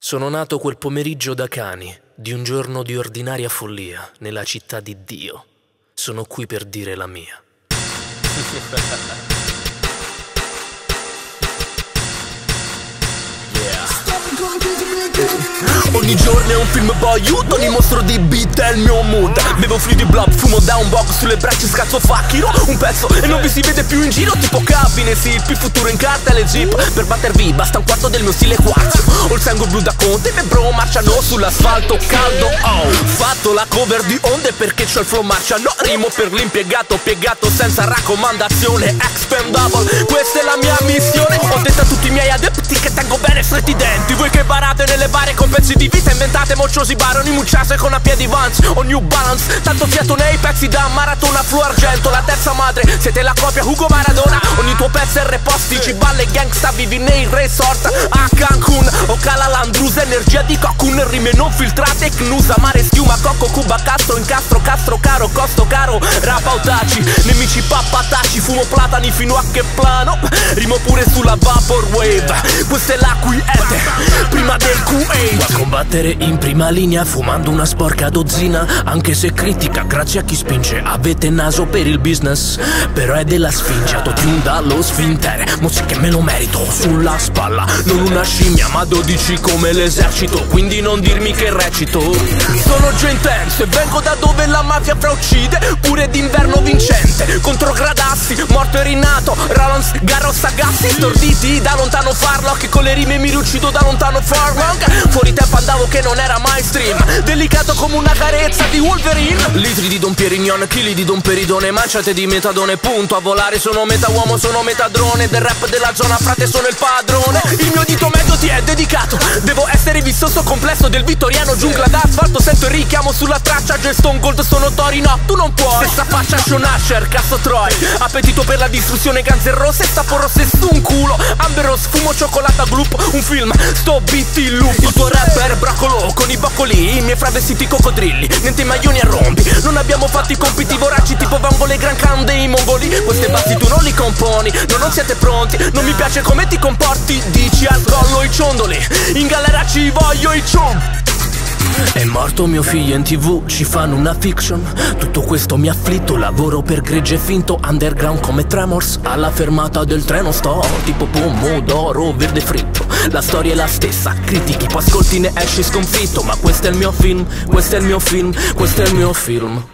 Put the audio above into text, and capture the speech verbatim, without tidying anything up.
Sono nato quel pomeriggio da cani, di un giorno di ordinaria follia, nella città di Dio. Sono qui per dire la mia. Ogni giorno è un film boyut, ogni mostro di beat è il mio mood. Bevo fluidi blob, fumo da un bog, sulle braccia scazzo facchino un pezzo e non vi si vede più in giro tipo cabine, sì, il più futuro in carta e le jeep. Per battervi basta un quarto del mio stile quarzo. Ho il sangue blu da conte, me bro marciano sull'asfalto caldo. Oh, fatto la cover di onde perché c'ho il flow marciano. Rimo per l'impiegato, piegato senza raccomandazione. Expendable, questa è la mia missione. Ho detto a tutti i miei adepti che tengo bene stretti i denti. Voi che barate nelle bare con pezzi di vita, inventate mocciosi baroni, mucciase con a piedi Vans o New Balance. Tanto fiato nei pezzi da maratona, flu argento. La terza madre, siete la copia Hugo Maradona. Ogni tuo pezzo è reposti, ci balle gangsta, vivi nei resort a Cancun o Cala Landrus, energia di cocoon, rime non filtrate, Cnusa, mare, schiuma, cocco, cuba, castro, incastro, castro, caro, costo caro, rapa audaci, nemici pappataci, fumo platani fino a che plano, rimo pure sulla vaporwave, questa è la quiete, prima del Q otto. A combattere in prima linea, fumando una sporca dozzina, anche se critica, grazie a chi spinge, avete naso per il business, però è della sfinge, autotune dallo sfintere, musica che me lo merito, sulla spalla, non una scimmia ma dodici come l'esercito, quindi non dirmi che recito. Sono già intenso e vengo da dove la mafia fra uccide, pure d'inverno vincente, contro Gradassi, morto e rinato, Rollins, Garros, Sagassi, storditi da lontano Farlock, con le rime mi riuccido da lontano Farlock, fuori tempo andavo che non era mainstream, delicato come una carezza di Wolverine. Litri di Don Pierignon, chili di Don Peridone, manciate di metadone, punto a volare, sono meta uomo, sono meta drone, del rap della zona, frate sono il padrone, il mio dito medio ti è dedicato, devo essere visto sto complesso del vittoriano, giungla d'asfalto, sento il richiamo sulla traccia, Joe Stone Gold sono Tori, no, tu non puoi. Stessa faccia Sean Asher, cazzo Troy, appetito per la distruzione, Guns N' Roses, stapo rosse su un culo, Amber Rose, fumo cioccolata gloop, un film, sto beat in loop. Il tuo rapper broccolo, con i boccoli, i miei fra vestiti coccodrilli, niente maglioni a rompi, non abbiamo fatto i compiti voraci tipo vangole gran can dei mongoli, queste bassi tu non li componi, no, non siete pronti, non mi piace come ti comporti, dici al collo i ciondoli, in galera ci voglio i ciom. È morto mio figlio in tv, ci fanno una fiction, tutto questo mi ha afflitto, lavoro per gregge finto, underground come Tremors, alla fermata del treno sto, tipo pomodoro verde fritto, la storia è la stessa, critichi, poi ascolti ne esci sconfitto, ma questo è il mio film, questo è il mio film, questo è il mio film.